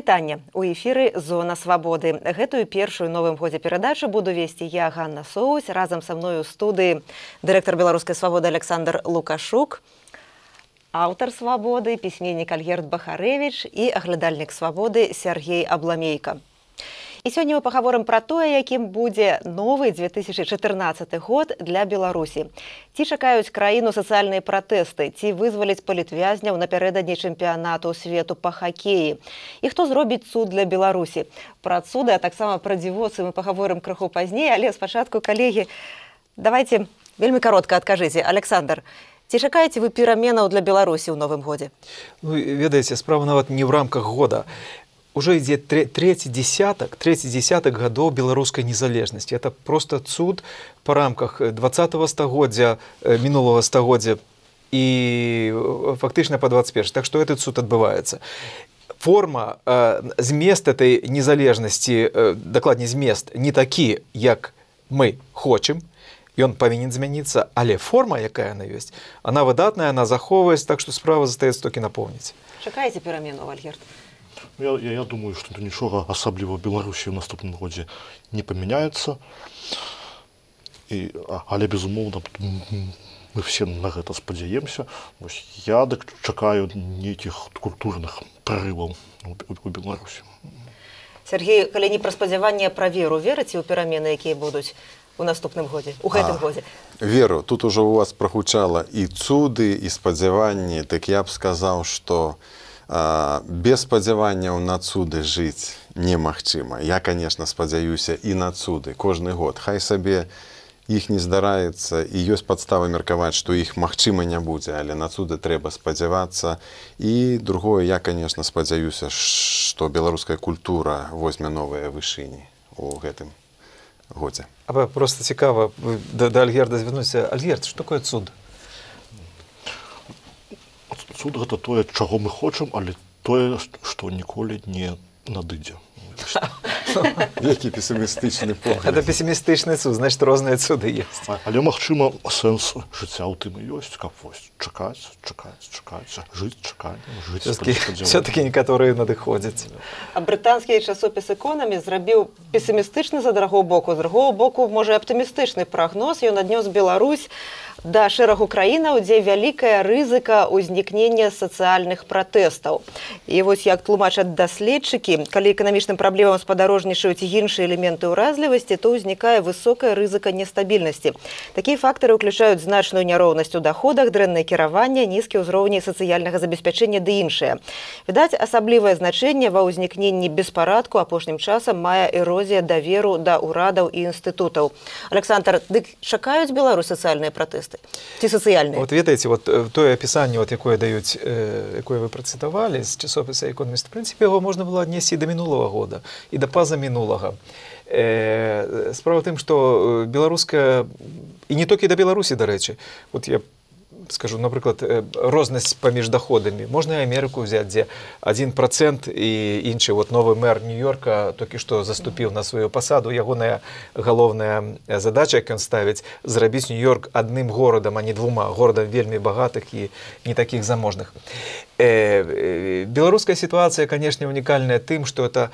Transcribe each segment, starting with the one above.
Вітанне! У эфіры «Зона свабоды». Гэтую першую новым годзе перадачу буду весці я, Ганна Соусь, разам са мною ў студыі дырэктар беларускай свабоды Александр Лукашук, аўтар свабоды, пісьменнік Альгерд Бахарэвіч і аглядальнік свабоды Сергей Абламейка. І сёння мы пагаворым пра тое, якім будзе новы 2014 год для Беларусі. Ці чакаюць краіну сацыяльныя пратэсты, ці вызваляць палітвязняў напярэдадні чэмпіянату свету па хакеі. І хто зробіць цуд для Беларусі? Пра цуды, а таксама пра дзівосы мы пагаворым крыху пазней, але спачатку, калегі, давайте вельмі каротка адкажыце. Александр, ці чакаеце вы пераменаў для Беларусі ў новым годзе? Ну, ведаеце, справа нават не ў рамках года. Уже ідзе трэці дзесятак гадоў беларускай незалежнасці. Это просто цуд па рамках 20-го стагоддзя, мінулага стагоддзя і фактычна па 21. Так што этот цуд адбываецца. Форма, змест этой незалежнасці, дакладней змест, не такі, як мы хочам, ён павінен змяніцца, але форма, якая яна ёсць, она выдатная, она захоўваецца, так што справа застаецца толькі напоўніць. Чакаеце перамену, Альгерд? Я думаю, что нічога асабліва в Беларусі ў наступным годзе не памяняецца. Але, безумоўна, мы все на гэта спадзяемся. Я чакаю нейкіх культурных прарываў у Беларусі. Сергей, калі не пра спадзяванне, пра веру, верыце ў перамены, якія будуць у наступным годзе, у гэтым годзе? Веру, тут ужо у вас прагучала і цуды, і спадзяванні, так я б сказаў, што без спадзяванняў на цуды жыць немагчыма. Я, конечно, спадзяюся і на цуды кожны год. Хай сабе іх не здараецца, і ёсць падставы меркаваць, што іх магчыма не будзе, але на цуды трэба спадзявацца. І другое, я, конечно, спадзяюся, што беларуская культура возьме новыя вышыні у гэтым годзе. Просто цікава, да Альгерда звярнуся. Альгерд, што такое цуд? Цуд гэта тое, чаго мы хочам, але тое, што ніколі не надыдзе. Які песімістычны погляд. Это песімістычны цуд, значит, розныя цуды ёсць. Але, магчыма, сэнс жыцця ў тым і ёсць, каб чакаць, жыць чаканнем, жыць спадзяваннем. Все-таки некаторыя надыходзяць. А брытанскі часопіс «Экономіст» зрабіў песімістычны з аднаго боку, з другого боку, можа, аптымістычны прагноз. Ён аднёс Беларусь да шэрагу краінаў, дзе вялікая рызыка ўзнікнення сацыяльных пратэстаў. І вось як тлумачаць даследчыкі, калі эканамічным праблемам спадарожнічаюць іншыя элементы ўразлівасці, то ўзнікае высокая рызыка нестабільнасці. Такія фактары ўключаюць значную няроўнасць у даходах, дрэннае кіраванне, нізкі ўзроўні сацыяльнага забеспячэння ды іншае. Відаць, асаблівае значэнне ва ўзнікненні беспарадку апошнім часам мае эрозія даверу да ўрадаў і інстытутаў. Александр, дык чакаюць Беларусь сацыяльныя пратэсты? Ці сацыяльныя? Вот ведаеце, вот тое апісанне, якое даюць, якое вы працытавалі з часопіса «Экономіст», в прынцыпе, яго можна было аднесці да мінулага года і да пазамінулага. Справа ў тым, што беларуская, і не толькі да Беларусі, дарэчы, вот я скажу, напрыклад, рознасць паміж даходамі. Можна і Амерыку ўзяць, дзе 1% і іншы. Вот новы мэр Нью-Йорка толькі што заступіў на сваю пасаду. Ягоная галоўная задача, як ён ставіць, зрабіць Нью-Йорк адным горадам, а не двума. Горадам вельмі багатых і не такіх заможных. Беларуская сітуацыя, канешне, унікальная тым, што это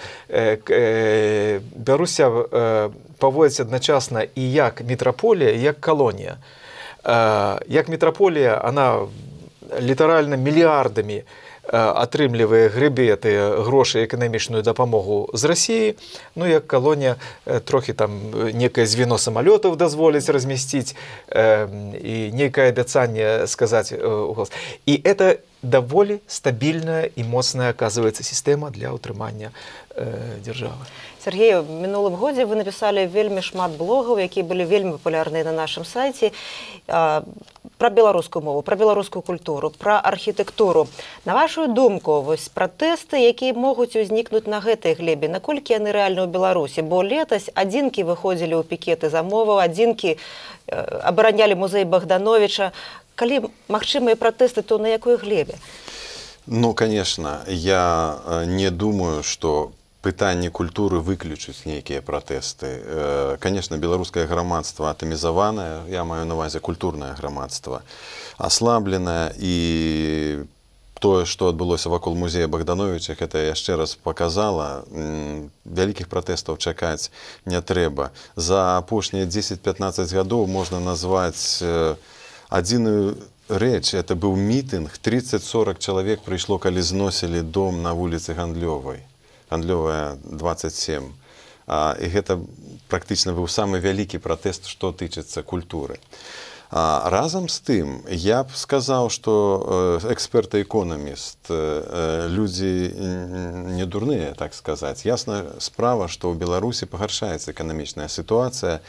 Беларусь паводзіць адначасна і як метраполія, і як калонія. Як метраполія, она літаральна мільярдамі атрымлівае грэбеты грошай эканамічную дапамогу з Расіі. Ну, як калонія, трохі там некае звено самалётаў дазволіць размясціць і некае абяцанне сказаць у голас. І это даволі стабільная і моцная, аказваецца, сістэма для ўтрымання дзяржавы. Сергей, в мінулым годзе вы напісалі вельмі шмат блогаў, якія былі вельмі папулярныя на нашым сайце, пра беларускую мову, пра беларускую культуру, пра архітэктуру. На вашу думку, вось пратэсты, якія могуць узнікнуць на гэтай глебе, наколькі яны рэальны ў Беларусі? Бо летась адзінкі выходзілі ў пікеты за мову, адзінкі абаранялі музей Богдановича. Калі магчымыя пратэсты, то на якой глебе? Ну, конечно, я не думаю, что пытанне культуры выключыць нейкія пратэсты. Конечно, беларускае грамадства атамізаванае, я маю на ўвазе культурнае грамадства, аслабленае, і тое, што адбылося вакол музея Богдановича, гэта яшчэ раз паказала, вялікіх пратэстаў чакаць не трэба. За апошнія 10-15 гадоў можна назваць адзіную рэч, это быў мітынг, 30-40 чалавек прыйшло, калі зносілі дом на вуліцы Гандлёвай, Гандлёвая 27. І гэта практычна быў самы вялікі пратэст, што тычыцца культуры. Разам з тым, я б сказаў, што эксперт-экономіст, людзі не дурныя, так сказаць. Ясна справа, што ў Беларусі пагаршаецца эканамічная сітуацыя,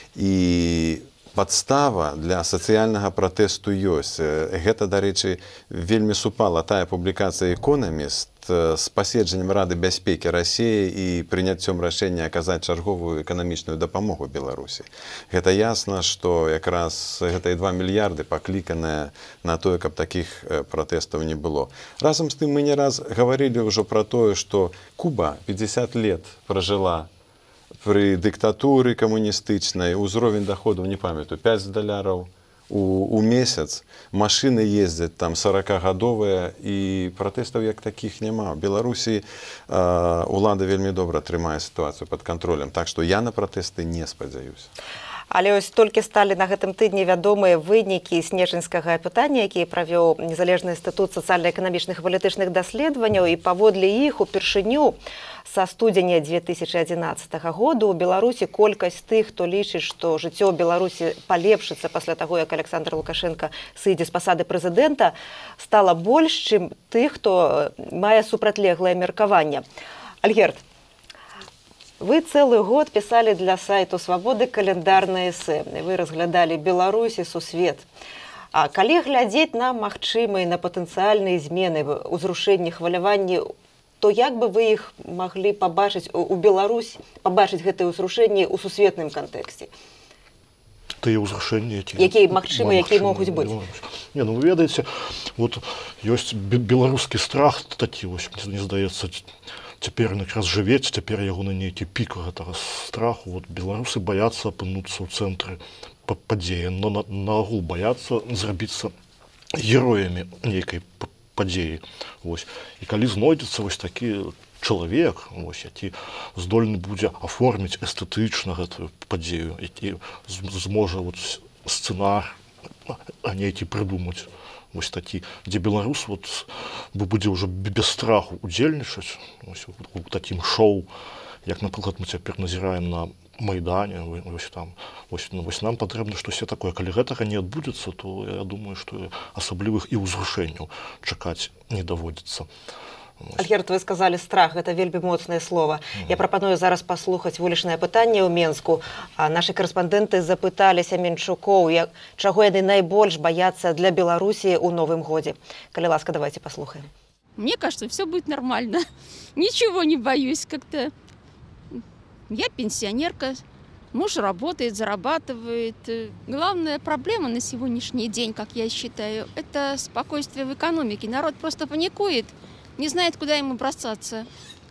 і падстава для сацыяльнага пратэсту ёсць. Гэта, дарэчы, вельмі супала тая публікацыя «Экономіст» з паседжаннем Рады бяспекі Расіі і прыняццём рашэння аказаць чарговую эканамічную дапамогу Беларусі. Гэта ясна, што якраз гэтыя 2 мільярды пакліканыя на тое, каб такіх пратэстаў не было. Разам з тым мы не раз гаварылі ўжо пра тое, што Куба 50 лет пражыла пры дыктатуры камуністычнай, узровень доходу, не памятаю, $5 у месяц, машины ездзяць там 40-гадовыя, і пратэстаў як такіх няма. У Беларусі улада вельмі добра трымае сітуацыю пад кантролем, так што я на пратэсты не спадзяюся. Але ось толькі сталі на гэтым тыдні вядомыя вынікі снежаньскага апытання, якія правёў незалежны інстытут сацыяльна-эканамічных і палітычных даследаванняў, і паводле іх упершыню са студзеня 2011 году у Беларусі колькасць тых, хто лічыць, што жыццё ў Беларусі палепшыцца пасля таго, як Александр Лукашенко сыдзе з пасады прэзідэнта, стала больш, чым тых, хто мае супрацьлеглае меркаванне. Альгерд, вы цэлы год пісалі для сайту «Свабоды» каляндарнае эсэ. Вы разглядалі Беларусь і сусвет. А калі глядзець на магчымыя, на патэнцыяльныя змены, узрушэнні, хваляванні, то як бы вы іх маглі пабачыць у Беларусь, пабачыць гэтыя ўзрушэнні ў сусветным кантэксце? Тыя ўзрушэнні, якія магчымы, якія могуць быць? Не, ну вы ведаеце, вот ёсць беларускі страх такі, вось, мне здаецца, цяпер якраз жывець, цяпер яго на нейкі пік гэтага страху. Вот беларусы баяцца апынуцца ў цэнтры падзеі, но нагул баяцца зрабіцца героямі нейкай падзеі. І калі знойдзецца вось такі чалавек, які здольны будзе аформіць эстэтычна гэтую падзею, які зможа сцэнар нейкі прыдумаць, вось такі, дзе беларус будзе ўжо без страху удзельнічаць у такім шоу, як, напрыклад, мы цяпер назіраем на Майдане. Вось нам патрэбна штосьці такое. Калі гэтага не адбудзецца, то я думаю, што асаблівых і ўзрушэнняў чакаць не даводзіцца. Альгерд, вы сказалі страх, гэта вельмі моцнае слово. Я прапаную зараз паслухаць вулічнае пытанне ў Менску. Нашы карэспандэнты запыталіся менчукоў, чаго яны найбольш баяцца для Беларусі ў новым годзе. Калі ласка, давайте послухаем. Мне кажется, все будет нормально. Ничего не боюсь как-то. Я пенсионерка, муж работает, зарабатывает. Главная проблема на сегодняшний день, как я считаю, это спокойствие в экономике. Народ просто паникует, не знает, куда ему бросаться.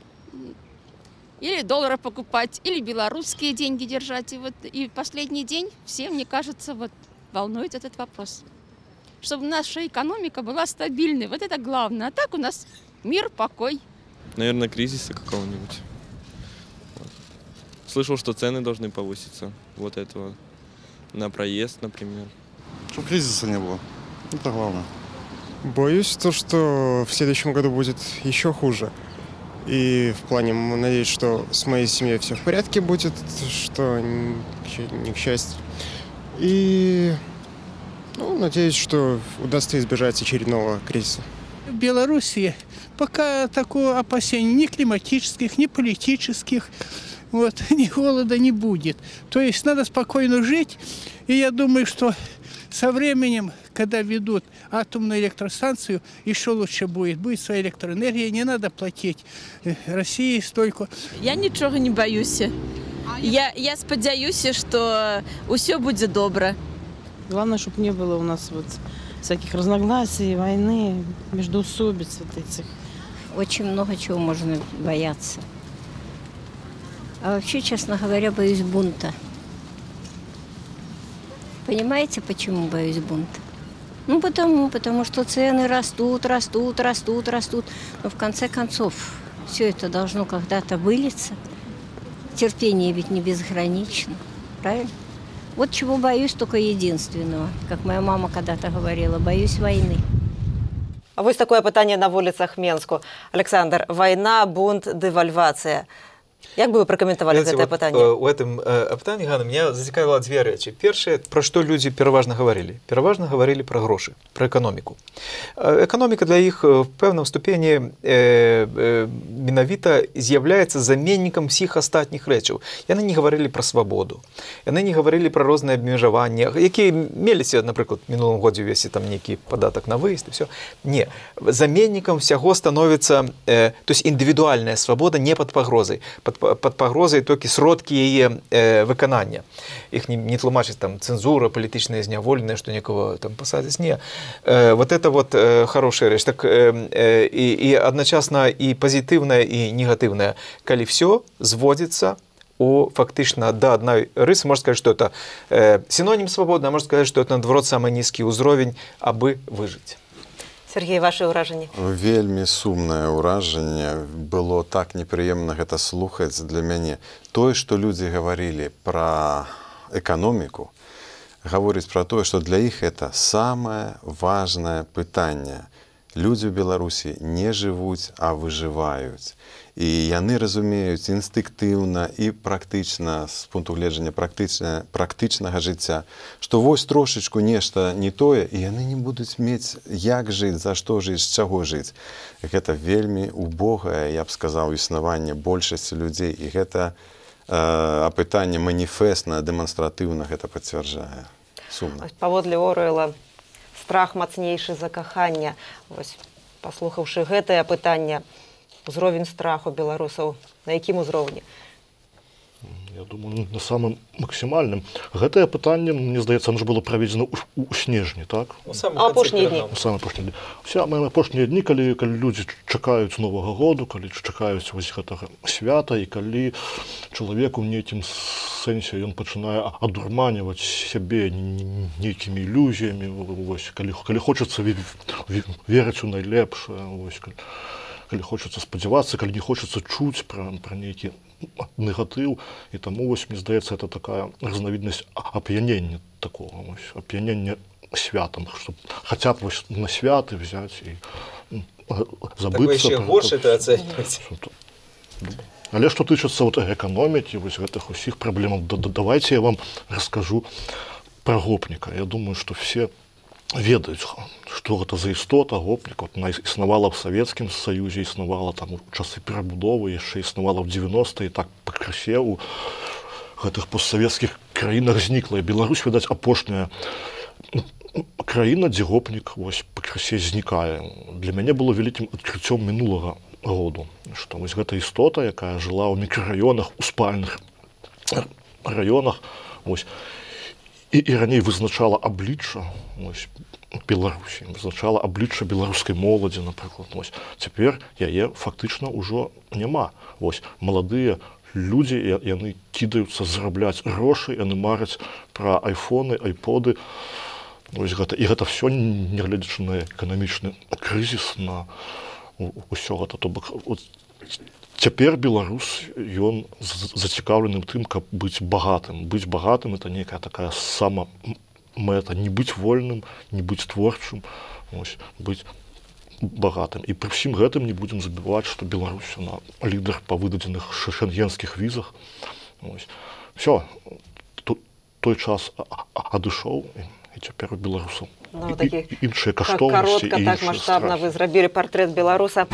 Или доллары покупать, или белорусские деньги держать. И последний день все, мне кажется, волнует этот вопрос. Чтобы наша экономика была стабильной. Вот это главное. А так у нас мир, покой. Наверное, кризиса какого-нибудь. Слышал, что цены должны повыситься. Вот этого. На проезд, например. Чтобы кризиса не было. Это главное. Боюсь, что в следующем году будет еще хуже. И в плане, надеюсь, что с моей семьей все в порядке будет, что не к счастью. И надеюсь, что удастся избежать очередного кризиса. В Беларуси пока такого опасения ни климатических, ни политических, ни голода не будет. То есть надо спокойно жить. И я думаю, что со временем, когда ведут атомную электростанцию, еще лучше будет. Будет своя электроэнергия, не надо платить России столько. Я ничего не боюсь. Я спадзяюся, что все будет добро. Главное, чтобы не было у нас всяких разногласий, войны, междоусобиц этих. Очень много чего можно бояться. А вообще, честно говоря, боюсь бунта. Понимаете, почему боюсь бунта? Ну, потому что цены растут. Но в конце концов, все это должно когда-то вылиться. Терпение ведь не безгранично, правильно? Вот чего боюсь только единственного. Как моя мама когда-то говорила, боюсь войны. А вось такое пытанне на вуліцах Менску. Александр, война, бунт, девальвация. Як бы вы прокомментовали это пытанне? У этом пытанні, Ганна, меня зацікавило две речи. Первое, про что люди переважно говорили. Переважно говорили про гроши, про экономику. Экономика для их в певном ступені менавіта з'являється заменником всіх остатніх речаў. Яны не говорили про свободу. Яны не говорили про розныя абмежаванні, які меліся, напрыклад, в минулым годзе весе там нейкі падатак на выезд и все. Не. Заменником всего становится, то есть индивидуальная свобода не под погрозой. Под погрозой только сродки ее выканання. Их не тлумачить там цензура, политичное зняволенное, что никого там посадить. Не. Вот это вот хорошая речь. Так, и одночасно и позитивное, и негативное. Коли все сводится фактично до одной рысы, можно сказать, что это синоним свободы, а можно сказать, что это, наоборот, самый низкий уровень, абы выжить. Сергей, ваше ўражанне? Вельмі сумнае ўражанне. Было так непрыемна гэта слухаць для мяне. Тое, што людзі гаварылі пра эканоміку, гаворыць пра тое, што для іх это самае важнае пытанне. Людзі ў Беларусі не жывуць, а выжываюць. І яны разумеюць інстынктыўна і практычна, з пункту гледжання практычнага жыцця, што вось трошачку нешта не тое, і яны не будуць мець як жыць, за што жыць, з чаго жыць. Гэта вельмі убогае, я б сказаў, існаванне большасці людзей, і гэта апытанне маніфестна, дэманстратыўна гэта пацвярджае. Сумна. Паводле Оруэлла, страх мацнейшы за каханне. Вось, паслухаўшы гэтае пытанне, узровень страху беларусаў на якім узроўні? Я думаю, на самым максімальным. Гэтае пытанне, мне здаецца, оно ж было праведзена ў снежні, так? Апошнія дні. Самыя апошнія дні, калі людзі чакаюць Новага году, калі чакаюць вось гэтага свята, і калі чалавек у нейкім сэнсе ён пачынае адурманіваць сябе нейкімі ілюзіямі, калі хочацца верыць у найлепшае, калі хочацца спадзявацца, калі не хочацца чуць пра нейкі негатыў. І таму, вось, мне здаецца, это такая разнавіднасць ап'янення такого, ап'янення святам, чтобы хотя б вось на святы взять и забыцца. Так вы еще горше это оцениваете. Але што тычыцца вот эканомікі, вось гэтых усіх праблемаў, давайте я вам раскажу про гопніка. Я думаю, что все ведаюць, што гэта за істота гопнік. Вот она існавала в Савецкім Саюзе, існавала там у часы перабудовы, яшчэ існавала в 90-е, і так пакрысе у гэтых постсавецкіх краінах знікла. І Беларусь, відаць, апошняя краіна, дзе гопнік вось пакрысе знікае. Для мяне было вялікім адкрыццём мінулага году, што вось гэта істота, якая жыла ў мікрараёнах, у спальных раёнах, вось, і раней вызначала аблічча Беларусі, вызначала аблічча беларускай моладзі, напрыклад. Цяпер яе фактычна ўжо няма. Маладыя людзі, яны кідаюцца зарабляць грошы, яны мараць пра айфоны, айподы. І гэта все, нягледзячы на эканамічны крызіс, на ўсё гэта. То бок, цяпер беларус, ён зацікаўлены тым, каб быць багатым. Быць багатым — это нейкая такая сама мэта. Не быць вольным, не быць творчым, быць багатым. І пры ўсім гэтым не будзем забываць, што Беларусь, она лідар па выдадзеных шэнгенскіх візах. Всё, той час адышоў, і цяпер у беларусаў іншыя каштоўнасці. Коротко, так маштабна вы зрабілі партрэт беларуса.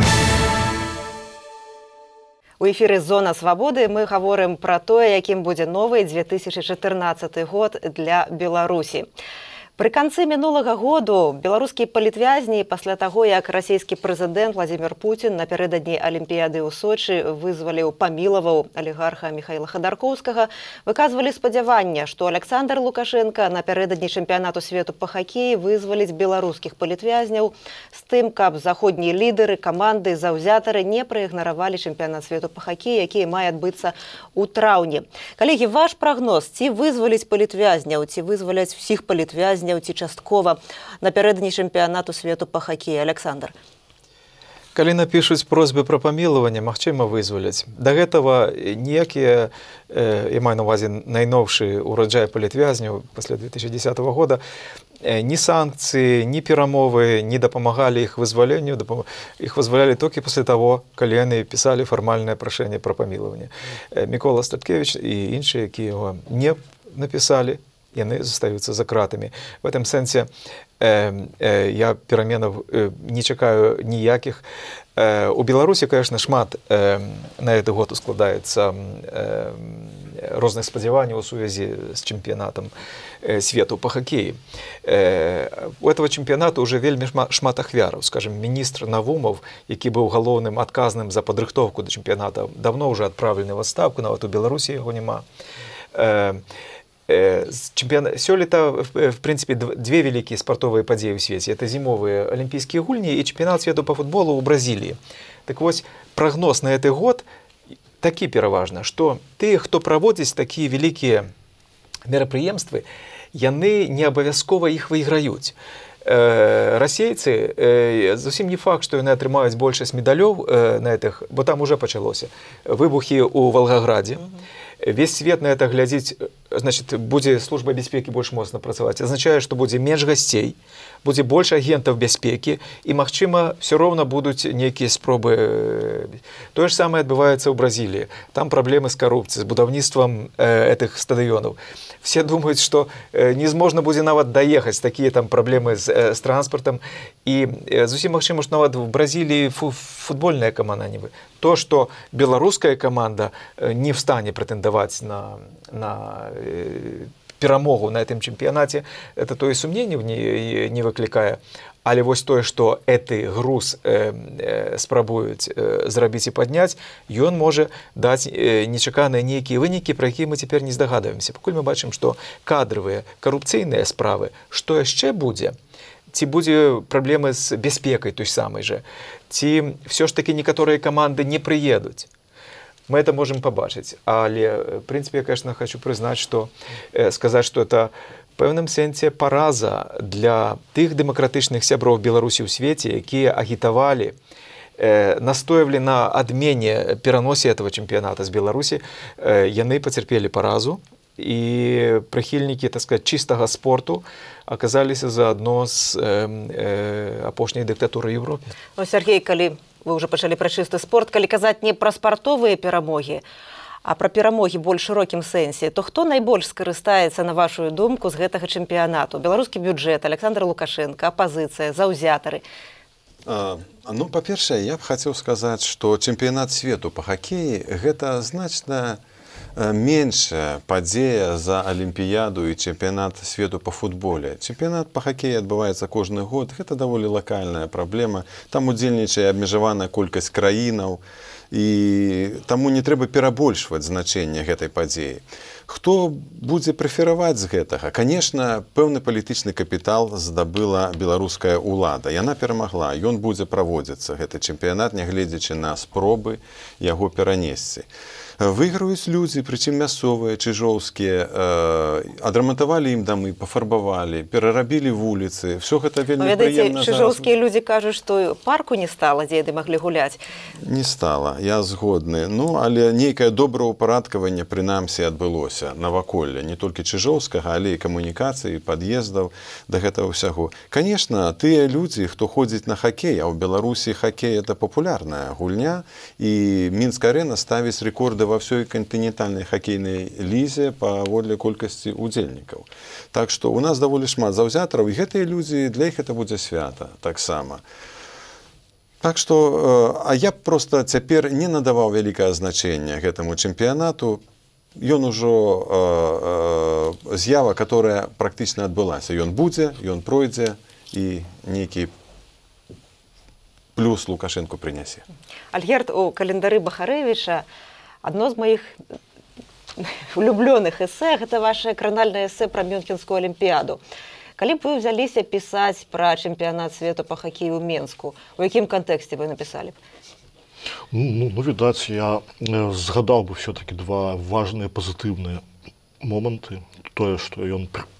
У эфіры «Зона свабоды» мы гаворым пра тое, якім будзе новы 2014 год для Беларусі. Пры канцы мінулага году беларускія палітвязні пасля таго, як расійскі прэзідэнт Владзімір Пуцін напярэдадні Алімпіяды ў Сочы вызваліў, памілаваў алігарха Міхаіла Хадаркоўскага, выказвалі спадзяванне, што Александр Лукашенко напярэдадні чэмпіянату свету па хакеі вызваліць беларускіх палітвязняў з тым, каб заходнія лідары, каманды, заўзятары не праігнаравалі чэмпіянат свету па хакеі, які мае адбыцца ў траўні. Калегі, ваш прагноз, ці вызваліць палітвязняў, ці вызваляць усіх палітвязняў палітвязняў ці часткова напярэдадні чэмпіянату свету па хакеі. Александр. Калі напішуць просьбы пра памілаванне, магчыма вызваляць. Да гэтага ніякія, я маю на ўвазе найноўшы ураджай палітвязняў пасля 2010 года, ні санкцыі, ні перамовы не дапамагалі іх вызваленню, іх вызвалялі толькі пасля таго, калі яны пісалі фармальнае прашэнне пра памілаванне. Мікола Статкевіч і іншыя, якія яго не напісалі, яны застаюцца за кратамі. В этом сэнсе я пераменаў не чакаю ніякіх. У Беларусі, конечно, шмат на гэты год ускладаецца розных спадзяванняў у сувязі з чэмпіянатам свету па хакеі. У этого чэмпіянату уже вельмі шмат ахвяраў. Скажем, міністр Навумов, які быў галоўным адказным за падрыхтоўку да чэмпіяната, давно уже адпраўлены ў адстаўку, нават у Беларусі яго няма. Сёлета, в принципе, две великие спортовые падзеі ў свеце. Это зімовыя алімпійскія гульні і чэмпіянат свету па футболу ў Бразіліі. Так вось, прагноз на гэты год такі пераважна, што тыя, хто праводзіць такія вялікія мерапрыемствы, яны не абавязкова іх выйграюць. Расейцы, зусім не факт, што яны атрымаюць большасць медалёў на гэтых, бо там уже пачалося. Выбухі ў Волгаградзе. Весь свет на это глядзіць, значит, будзе служба бяспекі больш моцна працаваць. Азначае, што будзе менш гасцей, будзе больш агентаў бяспекі і, магчыма, все роўна будуць нейкія спробы. Тое ж самае адбываецца ў Бразіліі. Там праблемы з карупцыяй, з будаўніцтвам гэтых стадыёнаў. Все думаюць, што незможна будзе нават даехаць, такія там праблемы з транспартам. І зусім магчыма, што нават в Бразіліі футбольная каманда не вы. То, что беларуская команда не в стане претендовать на перамогу на этом чемпионате, это то и сумнений не выкликае. Але вось тое, што гэты груз спрабуюць зрабіць і падняць, ён можа даць нечаканыя нейкія вынікі, пра якія мы цяпер не здагадваемся. Пакуль мы бачым, што кадравыя, карупцыйныя справы, што яшчэ будзе? Ці будзе праблемы з бяспекай той самай жа? Ці все ж таки некаторыя каманды не прыедуць? Мы это можем побачыць. Але, в принципе, я, конечно, хочу признать, что, сказать, что это в пэўным сэнсе параза для тых дэмакратычных сяброў Беларусі ў свеце, якія агітавалі, настоявалі на адмене пераносе этого чэмпіяната з Беларусі, яны пацярпелі паразу, і прыхільнікі, так сказать, чыстага спорту аказаліся заадно з апошняй дыктатуры Европы. Ну, Сергей, калі вы ўжо пачалі пра чысты спорт, калі казаць не пра спартовыя перамогі, а пра перамогі больш шырокім сэнсе, то хто найбольш скарыстаецца, на вашу думку, з гэтага чэмпіянату? Беларускі бюджэт, Александр Лукашенко, апазіцыя, заўзятары? Ну, па-першае, я б хацеў сказаць, што чэмпіянат свету па хакеі гэта значна меншая падзея за алімпіяду і чэмпіянат свету па футболе. Чэмпіянат па хакеі адбываецца кожны год. Гэта даволі лакальная праблема. Там удзельнічае абмежаваная колькасць краінаў. І таму не трэба перабольшваць значэнне гэтай падзеі. Хто будзе прэфераваць з гэтага? Канешне, пэўны палітычны капітал здабыла беларуская ўлада. Яна перамагла. Ён будзе праводзіцца, гэты чэмпіянат, нягледзячы на спробы яго перанесці. Выйграюць людзі, прычым мясцовыя, чыжоўскія, адрамантавалі ім дамы, пафарбавалі, перарабілі вуліцы. Всё гэта вельмі прыемна. Чыжоўскія людзі кажуць, што парку не стала, дзе яны маглі гуляць. Не стала, я згодны. Ну, але нейкае добраўпарадкаванне прынамсі адбылося наваколля, не толькі чыжоўскага, але і камунікацыі, пад'ездаў да гэтага ўсяго. Канешне, тыя людзі, хто ходзіць на хакей, а ў Беларусі хакей это папулярная гульня, і Мінск-арэна ставіць рэкорды во всей континентальной хоккейной лизе паводле колькасці удзельнікаў. Так што у нас даволі шмат заўзятараў, і гэтыя людзі, для іх это будзе свята таксама. Так што, а я б проста цяпер не надаваў вялікае значэнне гэтаму чэмпіянату. Ён ужо з'ява, которая практычна адбылася. Ён будзе, ён пройдзе, і нейкі плюс Лукашенко прынясе. Альгерд, у календары Бахарэвіча адно з маіх улюблёных эсэ, гэта ваше кранальнае эсэ пра Мюнхенскую алімпіяду. Калі б вы ўзяліся пісаць пра чэмпіянат свету па хакею ў Менску, у якім кантэксце вы напісалі б? Ну, відаць, я згадаў бы все-таки два важныя пазітыўныя моманты. Тое, што ён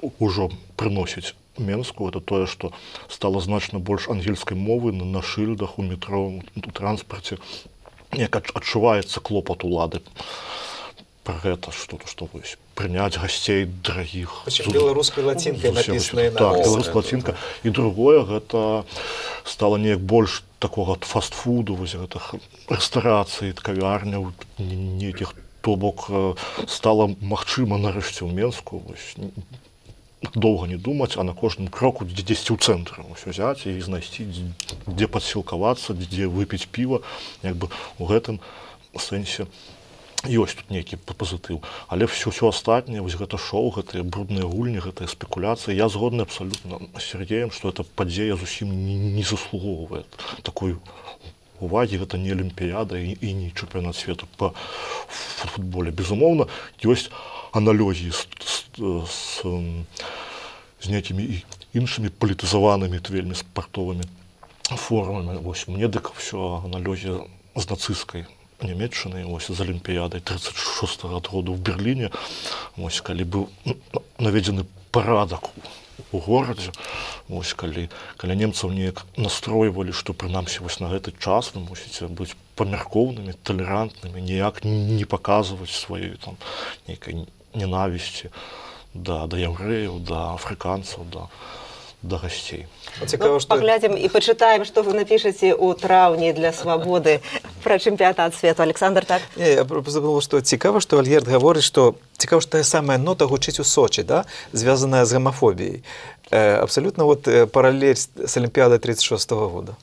уже приносить Менску, это то, что стало значно больше ангельской мовы на шильдах, у метро, у транспорте. Як адчуваецца клопат улады про это, что принять гостей дорогих. Белорусской латинкой написанной на так, белорусская латинка. И другое, это стало неяк больше такого фастфуду, гэтых рэстарацый, кавярняў, нейкіх, то бок стало магчыма нарэшце ў Менску долго не думать, а на кожным кроку дзесьці ў цэнтры взять и знайсці, где подсілкавацца, где выпить пиво, як бы у гэтым сэнсе ёсць тут нейкі пазітыў. Але все астатняе, вось гэта шоу, гэтыя брудныя гульні, гэтыя спекуляцыі, я згодны абсолютно з Сергеем, что эта падзея зусім не заслугоўвае такой уваги, гэта не Олимпиада и не чэмпіянат свету по футболе. Безумоўна, ёсць аналогии с некими іншими политизованными вельмі спартовыми формами. Вось мне дык все аналогия с нацистской Нямецчиной, з Олимпиадой 36-го года в Берлине, вось калі быў наведзены парадак у горадзе, вось калі немцаў неяк настройвалі, што прынамсі вось на гэты час вы мусіце быць памяркоўнымі, талерантнымі, ніяк не паказваць сваёй там нейкай ненавісці да яўрэяў, да афрыканцаў, да гостей. Цікаво, что... Поглядим и почитаем, что вы напишете у траўні для свободы про чемпионат свету. Александр, так? Не, я просто думал, что цікаво, что Альгерд говорит, что цікаво, что та самая нота гучыць у Сочи, да, связанная с гомофобией. Абсолютно вот параллель с Олимпиадой 36-го года.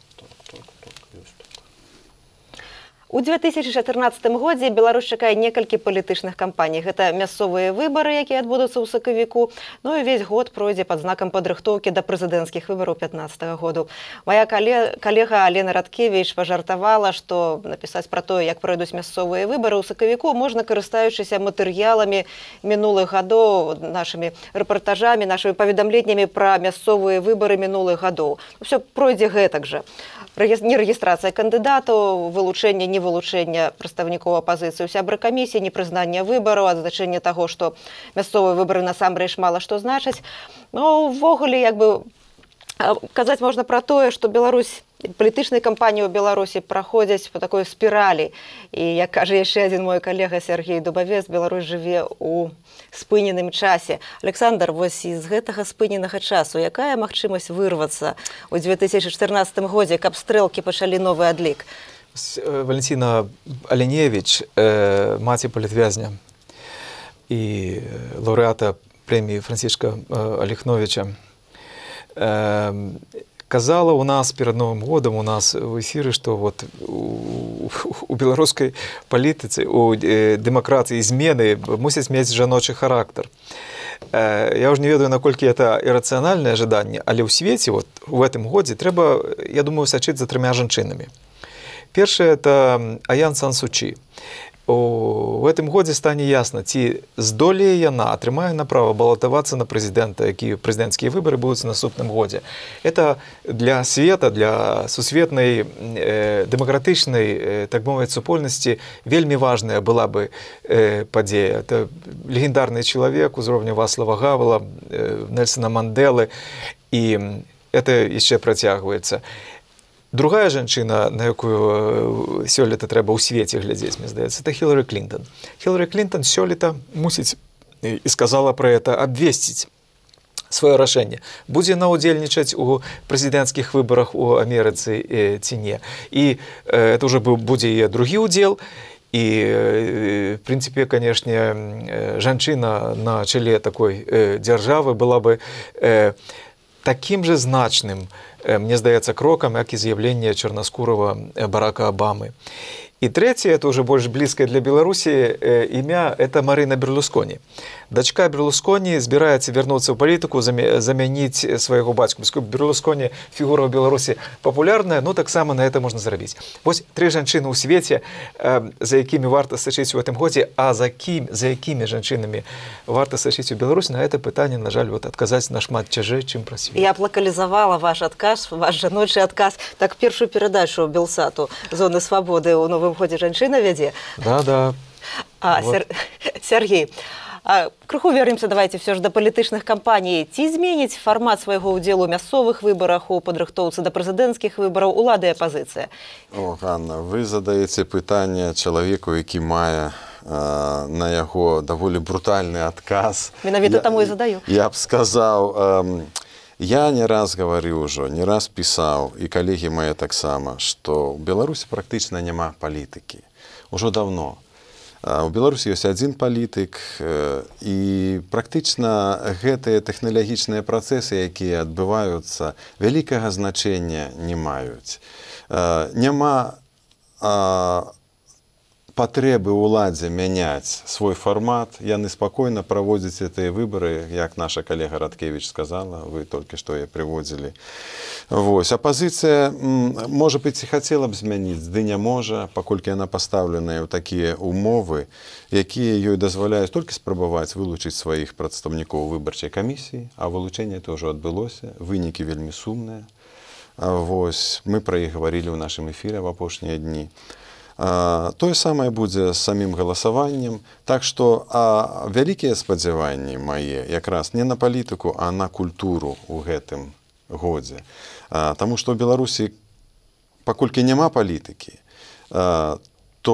У 2014 годзе Беларусь чакае некалькі палітычных кампаній. Гэта мясцовыя выбары, якія адбудуцца ў сакавіку. Ну і весь год пройдзе пад знакам падрыхтоўкі да прэзідэнцкіх выбараў 2015 году. Моя калега Алена Радкевіч пажартавала, што напісаць пра тое, як пройдуць мясцовыя выбары ў сакавіку, можна карыстаючыся матэрыяламі минулых гадоў, нашымі рэпартажамі, нашымі паведамленнямі пра мясцовыя выбары минулых гадоў. Усё пройдзе гэтак жа. Нерэгістрацыя кандыдатаў, вылучэнне, невылучэнне прадстаўнікоў апазіцыі, сябры камісіі, непрызнанне выбараў, адзначэнне таго, што мясцовыя выбары насамрэч мала што значаць. Ну, увогуле, як бы казаць можна пра тое, што Беларусь, палітычныя кампаніі ў Беларусі праходзяць па такой спіралі. І, як кажа яшчэ адзін мой калега Сергей Дубавец, Беларусь жыве ў спыненым часе. Александр, вось з гэтага спыненага часу якая магчымасць вырвацца ў 2014 годзе, каб стрэлкі пачалі новы адлік? Валентина Оленевич, маці палітвязня і лауреата прэміі Францішка Алехновича, казала у нас перед Новым годом, у нас в эфире, что вот у белорусской политицы, у демократии змены мусить иметь жаночий характер. Я уже не ведаю, наколькі это иррациональное ожидание, але ў свеце вот в этом годзе трэба, я думаю, сачыць за 3 жанчынамі. Першае это Аян Сан Су Чі. У гэтым годзе стане ясна, ці здолее яна, атрымае на права балатавацца на прэзідэнта, якія прэзідэнцкія выбары будуць у наступным годзе. Это для света, для сусветнай дэмакратычнай, так мовіць, супольнасці вельмі важная была бы падзея. Это легендарны чалавек узроўня Вацлава Гавела, Нельсона Мандэлы, і это яшчэ працягваецца. Другая жанчына, на якую сёлета трэба ў свеце глядзець, мне здаецца, это Хілары Клінтон. Хілары Клінтон сёлета мусіць, і сказала пра это, абвесціць сваё рашэнне. Будзе яна ўдзельнічаць у прэзідэнцкіх выбарах у Амерыцы ці не. І это ўжо будзе яе другі ўдзел. І, в прынцыпе, канешне, жанчына на чале такой дзяржавы была бы таким же значным, мне здаецца, крокам, як і з'яўленне чарнаскурага Барака Обамы. И третье, это уже больше близкое для Беларуси имя, это Марина Берлускони. Дочка Берлускони збираецца вярнуцца ў палітыку, замяніць свайго бацьку. Берлускони фігура ў Беларусі папулярная, но таксама на это можна зрабіць. Вось 3 жанчыны ў свеце, за якімі варта сачыць у гэтым годзе, а за якімі жанчынамі варта сачыць у Беларусі, на это пытанне, на жаль, вот адказаць нашмат цяжэй, чым пра свет. Я б лакалізавала ваш адказ, ваш жаночы адказ. Так, першую перадачу Белсату «Зоны свабоды» ў Новым годзе жанчына вядзе. Да. Вот. Сергей, А крыху вернемся, давайте все ж да палітычных кампаній. Ці зменіць фармат свайго ўдзелу ў мясцовых выбарах, у падрыхтоўцы да прэзідэнцкіх выбараў улады і апазіцыя? О, Ганна, вы задаеце пытанне чалавеку, які мае на яго даволі брутальны адказ. Менавіта таму і задаю. Я б сказаў, я не раз гаварыў ужо, не раз пісаў, і калегі мае таксама, што ў Беларусі практычна няма палітыкі. Ужо давно. У Беларусі ёсць адзін палітык, і практычна гэтыя тэхналагічныя працэсы, якія адбываюцца, вялікага значэння не маюць. Няма патрэбы ўладзе мяняць свой фармат, яны спакойна праводзяць гэтыя выбары, як наша калега Радкевіч сказала, вы толькі што яе прыводзілі. Вось, апазіцыя, можа быць, і хацела б змяніць, ды не можа, паколькі яна пастаўленая ў такія умовы, якія ёй дазваляюць толькі спрабаваць вылучыць сваіх прадстаўнікоў выбарчай камісіі, а вылучэнне это ўжо адбылося, вынікі вельмі сумныя. Вось, мы пра іх гаварылі ў нашым эфіры в апошнія дні. Тое самае будзе з самім галасаваннем. Так што вялікія спадзяванні мае якраз не на палітыку, а на культуру ў гэтым годзе. Таму што ў Беларусі, паколькі няма палітыкі, то,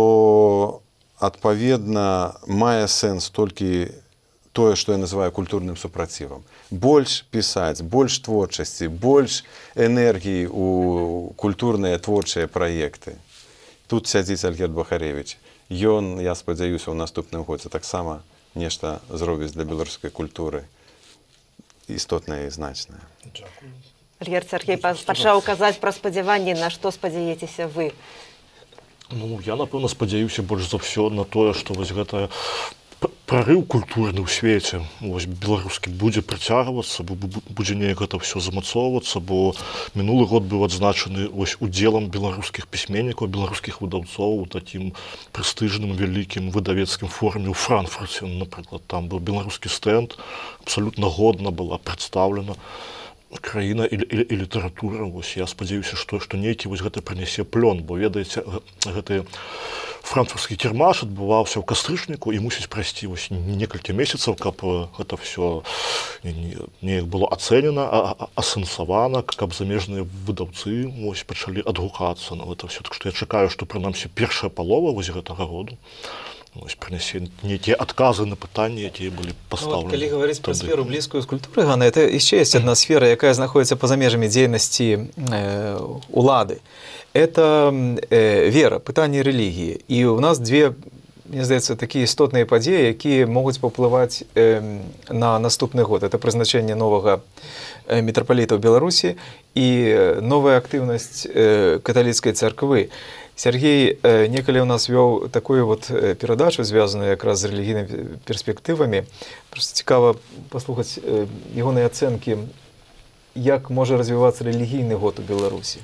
адпаведна, мае сэнс толькі тое, што я называю культурным супрацівам. Больш пісаць, больш творчасці, больш энергіі ў культурныя творчыя праекты. Тут сядзіць Альгерд Бахаревіч. Ён, я спадзяюся, у наступным годзе таксама нешта зробіць для беларускай культуры істотнае і значнае. Альгерд Сергей пачаў казаць пра спадзяванні, на што спадзяецеся вы? Ну, я, напэўна, спадзяюся больш за ўсё на тое, што вось гэта прарыў культурны ў свеце, вось, беларускі будзе працягвацца, будзе неяк гэта ўсё замацоўвацца, бо мінулы год быў адзначаны вось удзелам беларускіх пісьменнікаў, беларускіх выдаўцоў у такім прэстыжным вялікім выдавецкім форуме ў Франкфурце, напрыклад, там быў беларускі стэнд, абсалютна годна была прадстаўлена краіна і літаратура. Вось, я спадзяюся, што нейкі вось гэта прынясе плён, бо, ведаеце, гэты франкфуртскі кірмаш адбываўся ў кастрычніку і мусіць прайсці вось некалькі месяцаў, каб гэта ўсё неяк было ацэнена, асэнсавана, каб замежныя выдаўцы вось пачалі адгукацца на гэта ўсё. Так што я чакаю, што прынамсі першая палова вось гэтага году прынясе нейкія адказы на пытанні, якія былі пастаўлены. Калі гаварыць пра сферу блізкую з культуры, Ганна, это яшчэ ёсць адна сфера, якая знаходзіцца па-за межамі дзейнасці улады. Это вера, пытанне рэлігіі. І ў нас две, мне здаецца, такія істотныя падзеі, якія могуць паўплываць на наступны год. Это прызначэнне новага мітрапаліта ў Беларусі і новая актыўнасць каталіцкай царквы. Сергей некалі у нас вёў такую вот перадачу, звязаную якраз з рэлігійнымі перспектывамі. Просто цікава паслухаць ягоныя ацэнкі, як можа развівацца рэлігійны год у Беларусі.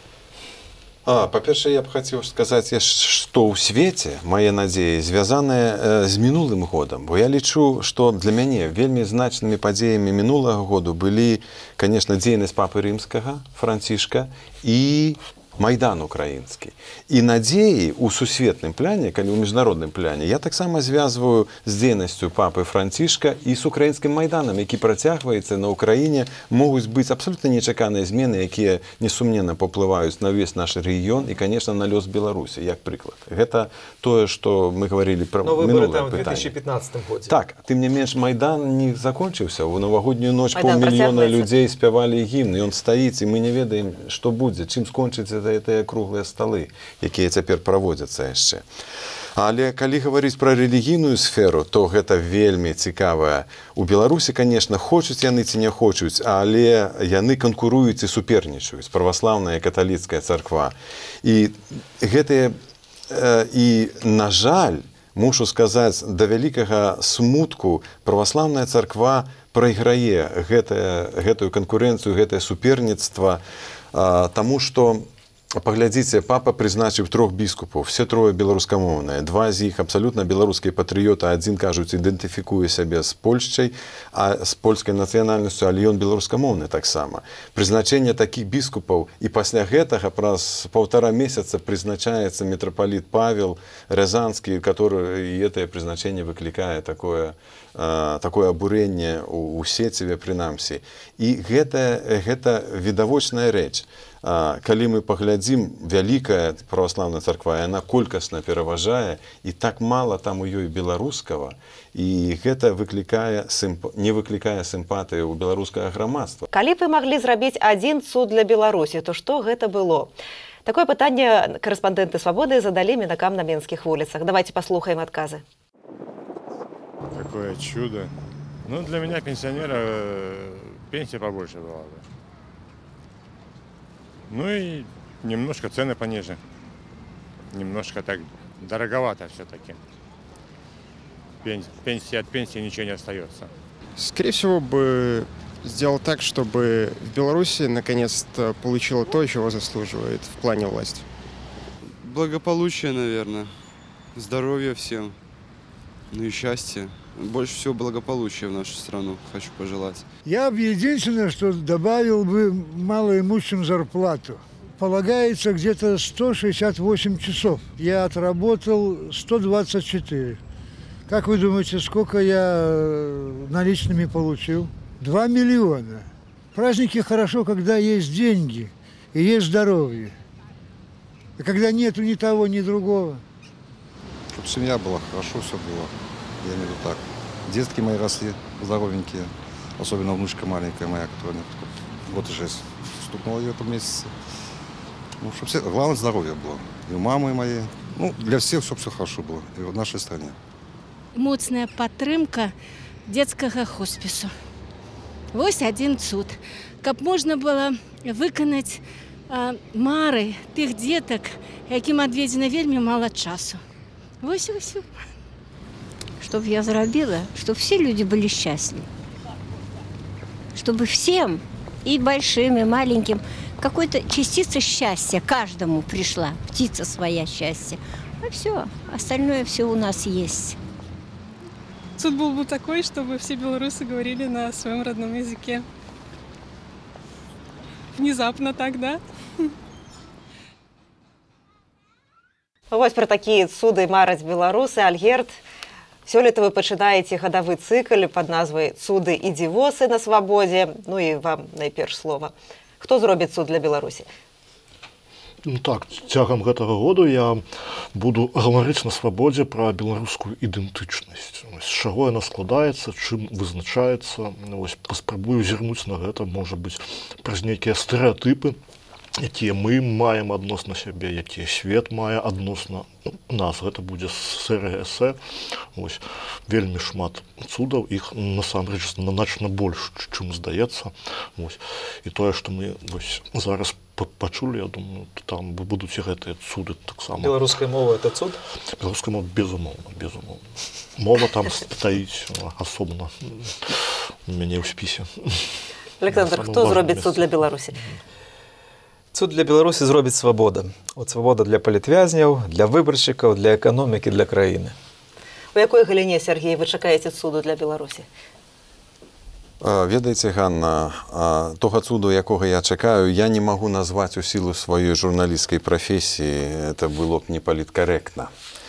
Па-першае, я б хацеў сказаць, што ў свеце мае надзеі звязаныя з мінулым годам, бо я лічу, што для мяне вельмі значнымі падзеямі мінулага году былі, канешне, дзейнасць папы рымскага, Францішка, і Майдан украінскі. І надзеі ў сусветным пляне, калі ў міжнародным пляне, я таксама звязваю з дзейнасцю папы Францішка і з украінскім майданам, які працягваецца на ўкраіне, могуць быць абсалютна нечаканыя змены, якія несумненна паўплываюць на ўвесь наш рэгіён і, канешне, на лёс Беларусі, як прыклад. Гэта тое, што мы гаварылі пра мінулае пытанне. В 2015 годзе. Так, тым не менш, Майдан не закончыўся. У навагоднюю ноч паўмільёна людзей спявалі гімн, і ён стаіць, і мы не ведаем, што будзе, чым скончыцца гэтыя круглыя сталы, якія цяпер праводзяцца яшчэ. Але калі гаварыць пра рэлігійную сферу, то гэта вельмі цікавая. У Беларусі, канешне, хочуць яны ці не хочуць, але яны канкуруюць і супернічаюць, праваслаўная і каталіцкая царква. І гэтыя, і, на жаль, мушу сказаць, да вялікага смутку праваслаўная царква прайграе гэтую канкурэнцыю, гэтае суперніцтва, таму што Паглядзіце, папа прызначыў 3 біскупаў, все 3 беларускамоўныя, 2 з іх абсалютна беларускія патрыёты, адзін, кажуць, ідэнтыфікуе сябе з Польшчай, а з польскай нацыянальнасцю, але ён беларускамоўны таксама. Прызначэнне такіх біскупаў, і пасля гэтага праз 1,5 месяца прызначаецца мітрапаліт Павел Рязанскі, который і гэтае прызначэнне выклікае такое абурэнне у сеціве прынамсі. І гэта відавочная рэч. Калі мы паглядзім, вялікая праваслаўная царква, яна колькасна пераважае, і так мала там у ёй беларускага, і гэта не выклікае сімпатыі ў беларускага грамадства. Калі б вы маглі зрабіць адзін цуд для Беларусі, то што гэта было? Такое пытанне корэспандэнты «Свабоды» задалі мінакам на менскіх вуліцах. Давайте паслухаем адказы. Какое чудо. Ну, для меня, пенсионера, пенсия побольше была бы. Ну и немножко цены пониже. Немножко так дороговато все-таки. От пенсии ничего не остается. Скорее всего, бы сделал так, чтобы в Беларуси наконец-то получила то, чего заслуживает в плане власти. Благополучие, наверное. Здоровья всем. Ну и счастье. Больше всего благополучия в нашу страну хочу пожелать. Я бы единственное, что добавил бы малоимущим зарплату. Полагается где-то 168 часов. Я отработал 124. Как вы думаете, сколько я наличными получил? 2 миллиона. Праздники хорошо, когда есть деньги и есть здоровье. А когда нету ни того, ни другого. Чтобы семья была, хорошо все было. Я имею в виду так. Детки мои росли здоровенькие. Особенно внучка маленькая моя, которая вот и 6 стукнула ее в этом месяце. Ну, чтобы все, главное, здоровье было. И у мамы моей. Ну, для всех все хорошо было. И в нашей стране. Моцная падтрымка детскага хоспісу. Вось адзін цуд. Каб можна было выканаць мары тых дзетак, якім адведзена вельмі мала часу. Вось і ўсё. Чтобы я заробила, чтобы все люди были счастливы. Чтобы всем, и большим, и маленьким, какой-то частица счастья каждому пришла. Птица своя счастья. А все, остальное все у нас есть. Цуд был бы такой, чтобы все белорусы говорили на своем родном языке. Внезапно так, да? Вось про такія цуды мараць беларусы. Альгерд, сёлета вы пачынаеце гадавы цыкл пад назвай «Цуды і дзівосы на свабодзе». Ну і вам найперш слова. Хто зробіць цуд для Беларусі? Ну так, цягам гэтага году я буду гаварыць на свабодзе пра беларускую ідэнтычнасць. З чаго яна складаецца, чым вызначаецца. Паспрабую зірнуць на гэта, можа быць, праз нейкія стэрэатыпы, якія мы маем адносна сябе, якія свет мае адносна нас. Гэта будзе серыя эсэ. Вельмі шмат цудаў, іх насамрэч значна больш, чым здаецца. І тое, што мы зараз пачулі, я думаю, там будуць і гэтыя цуды таксама. Беларуская мова – это цуд? Беларуская мова, безумоўна, безумоўна. Мова там стаіць асобна у мяне ў спісе. Александр, хто зробіць цуд для Беларусі? Цуд для Беларусі зробіць свабода. От свабода для палітвязняў, для выбаршчыкаў, для эканомікі, для краіны. У якой галіне, Сергей, вы чакаеце цуду для Беларусі? Ведаеце, Ганна, тога цуду, якога я чакаю, я не магу назваць у сілу сваёй журналісцкай прафесіі. Это было б не паліткарэктна.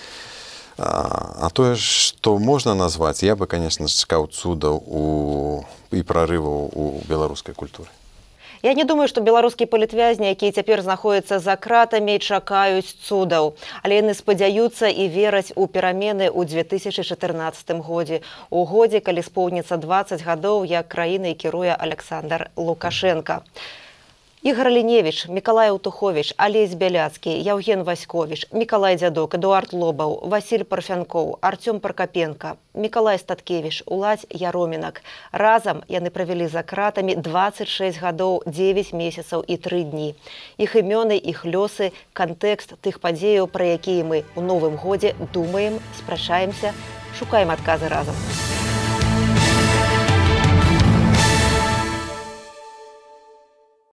А тое, што можна назваць, я бы, конечно, чакаў цудаў і прарываў у беларускай культуры. Я не думаю, што беларускія палітвязні, якія цяпер знаходзяцца за кратамі, чакаюць цудаў. Але яны спадзяюцца і вераць у перамены ў 2014 годзе. У годзе, калі споўніцца 20 гадоў, як краінай кіруе Александр Лукашенко. Ігор Ліневіч, Мікалай Аўтуховіч, Алесь Бяляцкі, Яўген Васьковіч, Мікалай Дзядок, Эдуард Лобаў, Васіль Парфянкоў, Артём Пракапенка, Мікалай Статкевіч, Уладзь Яромінак. Разам яны правялі за кратамі 26 гадоў, 9 месяцаў і 3 дні. Іх імёны, іх лёсы, кантэкст тых падзеяў, пра якія мы ў новым годзе думаем, спрачаемся, шукаем адказы разам.